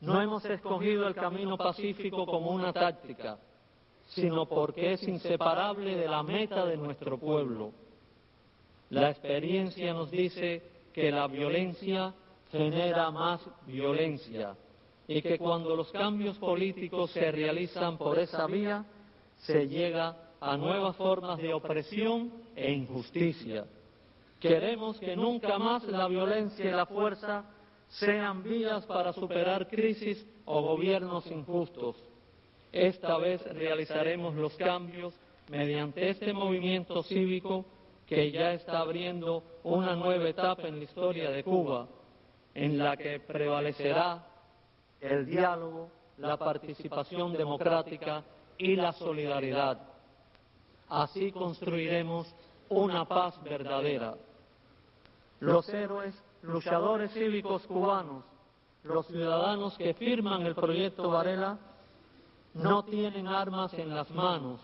No hemos escogido el camino pacífico como una táctica, sino porque es inseparable de la meta de nuestro pueblo. La experiencia nos dice que la violencia genera más violencia y que cuando los cambios políticos se realizan por esa vía, se llega a nuevas formas de opresión e injusticia. Queremos que nunca más la violencia y la fuerza sean vías para superar crisis o gobiernos injustos. Esta vez realizaremos los cambios mediante este movimiento cívico que ya está abriendo una nueva etapa en la historia de Cuba, en la que prevalecerá el diálogo, la participación democrática y la solidaridad. Así construiremos una paz verdadera. Los héroes, luchadores cívicos cubanos, los ciudadanos que firman el proyecto Varela, no tienen armas en las manos.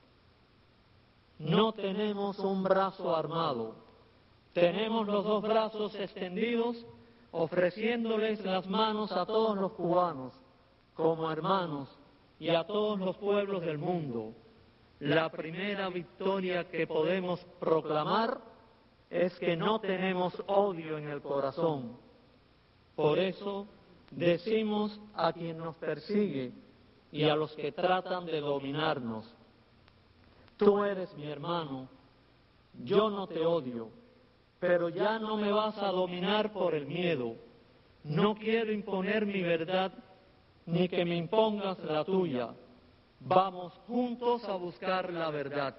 No tenemos un brazo armado. Tenemos los dos brazos extendidos, ofreciéndoles las manos a todos los cubanos, como hermanos, y a todos los pueblos del mundo. La primera victoria que podemos proclamar es que no tenemos odio en el corazón. Por eso decimos a quien nos persigue y a los que tratan de dominarnos: tú eres mi hermano, yo no te odio, pero ya no me vas a dominar por el miedo. No quiero imponer mi verdad ni que me impongas la tuya. Vamos juntos a buscar la verdad.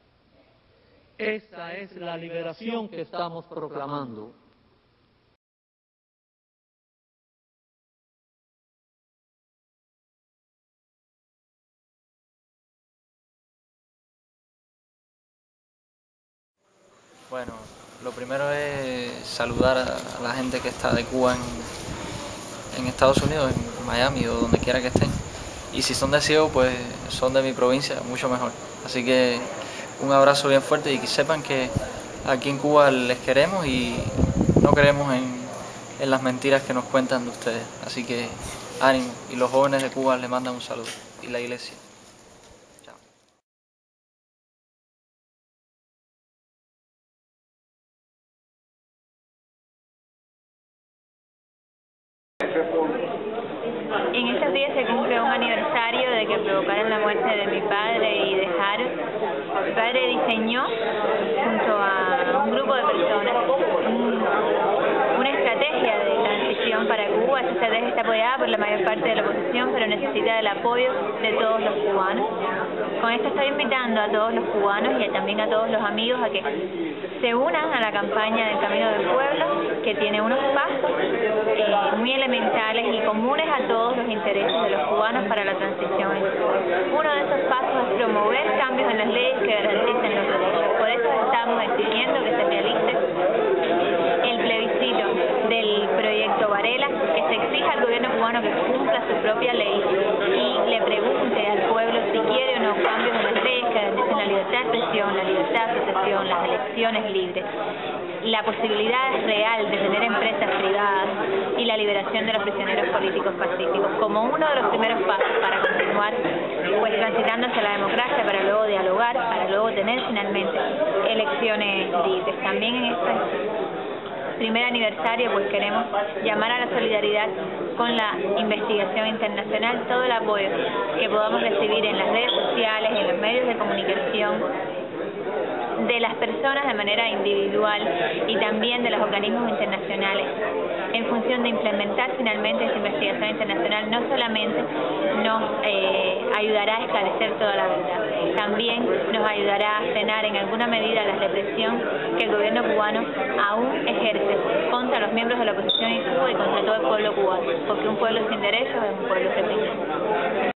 Esta es la liberación que estamos proclamando. Bueno, lo primero es saludar a la gente que está de Cuba en Estados Unidos, en Miami o donde quiera que estén. Y si son de Ciego, pues son de mi provincia, mucho mejor. Así que un abrazo bien fuerte y que sepan que aquí en Cuba les queremos y no creemos en las mentiras que nos cuentan de ustedes. Así que ánimo, y los jóvenes de Cuba les mandan un saludo, y la iglesia. Chao. En estos días se cumple un aniversario de que provocaron la muerte de mi padre y de Harold. Mi padre diseñó, junto a un grupo de personas, una estrategia de transición para Cuba. Esta estrategia está apoyada por la mayor parte de la oposición, pero necesita el apoyo de todos los cubanos. Con esto estoy invitando a todos los cubanos y también a todos los amigos a que se unan a la campaña del Camino del Pueblo, que tiene unos pasos muy elementales y comunes a todos los intereses de los cubanos para la transición en Cuba. Uno de esos pasos es promover cambios en las leyes que garanticen los derechos. Por eso estamos exigiendo que se realice el plebiscito del proyecto Varela, que se exija al gobierno cubano que cumpla su propia ley y le pregunte al pueblo si quiere o no cambios en las leyes que garanticen la libertad de expresión, la libertad de asociación, las elecciones libres, la posibilidad real de tener empresas privadas y la liberación de los prisioneros políticos pacíficos como uno de los primeros pasos para continuar pues transitando hacia la democracia, para luego dialogar, para luego tener finalmente elecciones libres. También en este primer aniversario pues queremos llamar a la solidaridad con la investigación internacional, todo el apoyo que podamos recibir en las redes sociales, en los medios de comunicación, de las personas de manera individual y también de los organismos internacionales, en función de implementar finalmente esta investigación internacional. No solamente nos ayudará a esclarecer toda la verdad, también nos ayudará a frenar en alguna medida la represión que el gobierno cubano aún ejerce contra los miembros de la oposición en Cuba y contra todo el pueblo cubano, porque un pueblo sin derechos es un pueblo reprimido.